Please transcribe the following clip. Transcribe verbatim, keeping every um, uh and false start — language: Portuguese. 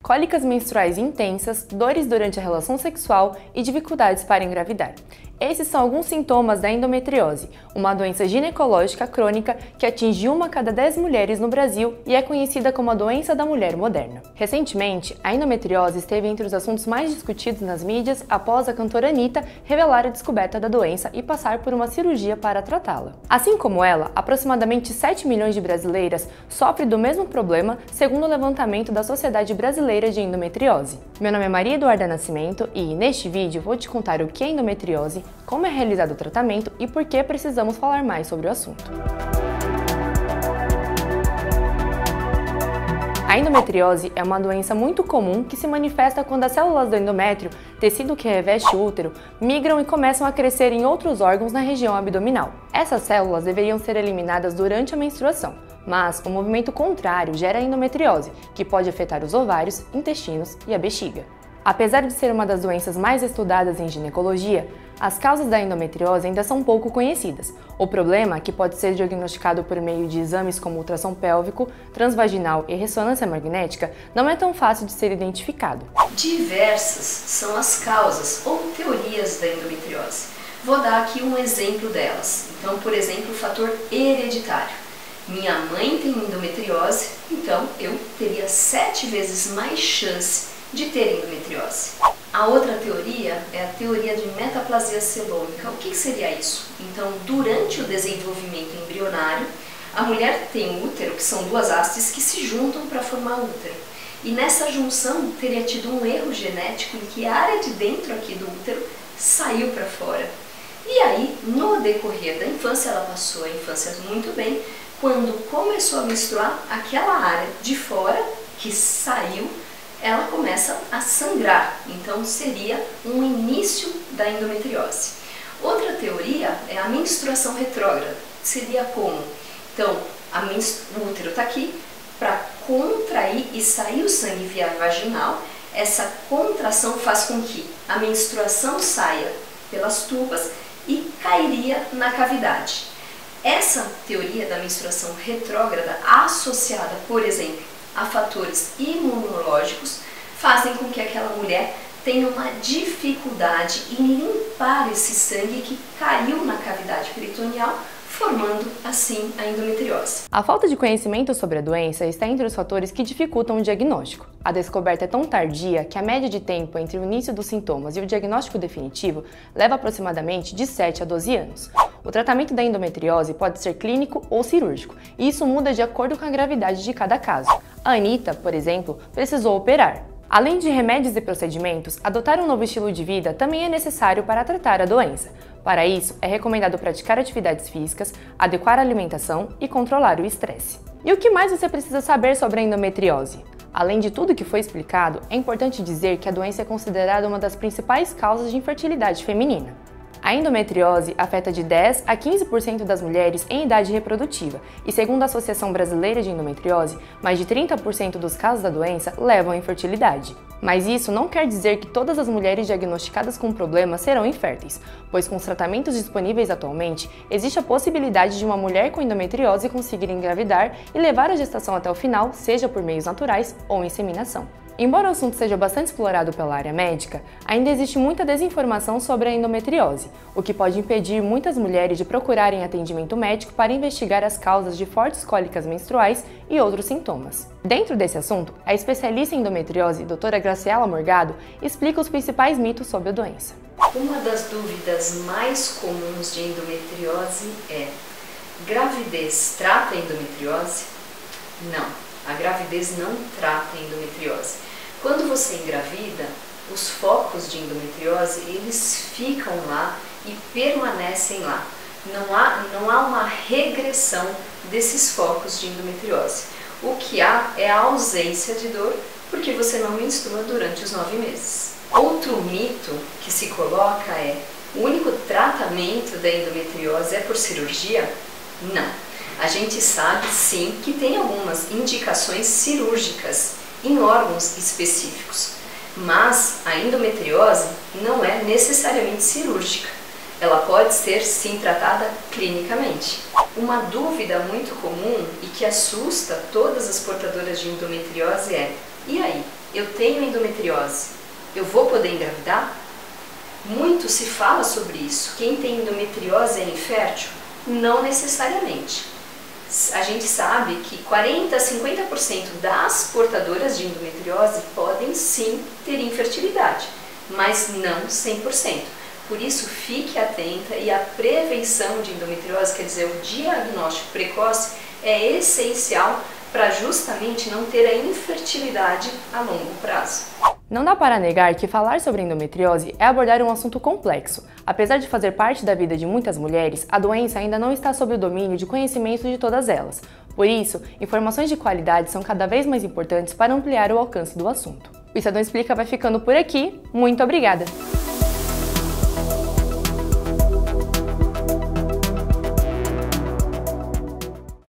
cólicas menstruais intensas, dores durante a relação sexual e dificuldades para engravidar. Esses são alguns sintomas da endometriose, uma doença ginecológica crônica que atinge uma a cada dez mulheres no Brasil e é conhecida como a doença da mulher moderna. Recentemente, a endometriose esteve entre os assuntos mais discutidos nas mídias após a cantora Anitta revelar a descoberta da doença e passar por uma cirurgia para tratá-la. Assim como ela, aproximadamente sete milhões de brasileiras sofrem do mesmo problema, segundo o levantamento da Sociedade Brasileira de Endometriose. Meu nome é Maria Eduarda Nascimento e, neste vídeo, vou te contar o que é endometriose, como é realizado o tratamento e por que precisamos falar mais sobre o assunto. A endometriose é uma doença muito comum que se manifesta quando as células do endométrio, tecido que reveste o útero, migram e começam a crescer em outros órgãos na região abdominal. Essas células deveriam ser eliminadas durante a menstruação, mas o movimento contrário gera endometriose, que pode afetar os ovários, intestinos e a bexiga. Apesar de ser uma das doenças mais estudadas em ginecologia, as causas da endometriose ainda são pouco conhecidas. O problema, que pode ser diagnosticado por meio de exames como ultrassom pélvico, transvaginal e ressonância magnética, não é tão fácil de ser identificado. Diversas são as causas ou teorias da endometriose. Vou dar aqui um exemplo delas. Então, por exemplo, o fator hereditário. Minha mãe tem endometriose, então eu teria sete vezes mais chance de ter endometriose. A outra teoria é a teoria de metaplasia celômica. O que seria isso? Então, durante o desenvolvimento embrionário, a mulher tem um útero, que são duas hastes que se juntam para formar o útero. E nessa junção teria tido um erro genético em que a área de dentro aqui do útero saiu para fora. E aí, no decorrer da infância, ela passou a infância muito bem. Quando começou a menstruar, aquela área de fora que saiu, ela começa a sangrar, então seria um início da endometriose. Outra teoria é a menstruação retrógrada. Seria como? Então, a o útero está aqui, para contrair e sair o sangue via vaginal, essa contração faz com que a menstruação saia pelas tubas e cairia na cavidade. Essa teoria da menstruação retrógrada, associada, por exemplo, a fatores imunológicos, fazem com que aquela mulher tenha uma dificuldade em limpar esse sangue que caiu na cavidade peritoneal, formando assim a endometriose. A falta de conhecimento sobre a doença está entre os fatores que dificultam o diagnóstico. A descoberta é tão tardia que a média de tempo entre o início dos sintomas e o diagnóstico definitivo leva aproximadamente de sete a doze anos. O tratamento da endometriose pode ser clínico ou cirúrgico, e isso muda de acordo com a gravidade de cada caso. A Anitta, por exemplo, precisou operar. Além de remédios e procedimentos, adotar um novo estilo de vida também é necessário para tratar a doença. Para isso, é recomendado praticar atividades físicas, adequar a alimentação e controlar o estresse. E o que mais você precisa saber sobre a endometriose? Além de tudo que foi explicado, é importante dizer que a doença é considerada uma das principais causas de infertilidade feminina. A endometriose afeta de dez a quinze por cento das mulheres em idade reprodutiva e, segundo a Associação Brasileira de Endometriose, mais de trinta por cento dos casos da doença levam à infertilidade. Mas isso não quer dizer que todas as mulheres diagnosticadas com o problema serão inférteis, pois com os tratamentos disponíveis atualmente, existe a possibilidade de uma mulher com endometriose conseguir engravidar e levar a gestação até o final, seja por meios naturais ou inseminação. Embora o assunto seja bastante explorado pela área médica, ainda existe muita desinformação sobre a endometriose, o que pode impedir muitas mulheres de procurarem atendimento médico para investigar as causas de fortes cólicas menstruais e outros sintomas. Dentro desse assunto, a especialista em endometriose, doutora Graciela Morgado, explica os principais mitos sobre a doença. Uma das dúvidas mais comuns de endometriose é: gravidez trata a endometriose? Não, a gravidez não trata a endometriose. Quando você engravida, os focos de endometriose, eles ficam lá e permanecem lá. Não há, não há uma regressão desses focos de endometriose. O que há é a ausência de dor, porque você não menstrua durante os nove meses. Outro mito que se coloca é: o único tratamento da endometriose é por cirurgia? Não. A gente sabe sim que tem algumas indicações cirúrgicas em órgãos específicos, mas a endometriose não é necessariamente cirúrgica. Ela pode ser sim tratada clinicamente. Uma dúvida muito comum e que assusta todas as portadoras de endometriose é: e aí, eu tenho endometriose, eu vou poder engravidar? Muito se fala sobre isso. Quem tem endometriose é infértil? Não necessariamente. A gente sabe que quarenta a cinquenta por cento das portadoras de endometriose podem sim ter infertilidade, mas não cem por cento. Por isso, fique atenta, e a prevenção de endometriose, quer dizer, o diagnóstico precoce, é essencial para justamente não ter a infertilidade a longo prazo. Não dá para negar que falar sobre endometriose é abordar um assunto complexo. Apesar de fazer parte da vida de muitas mulheres, a doença ainda não está sob o domínio de conhecimento de todas elas. Por isso, informações de qualidade são cada vez mais importantes para ampliar o alcance do assunto. O Estadão Explica vai ficando por aqui. Muito obrigada!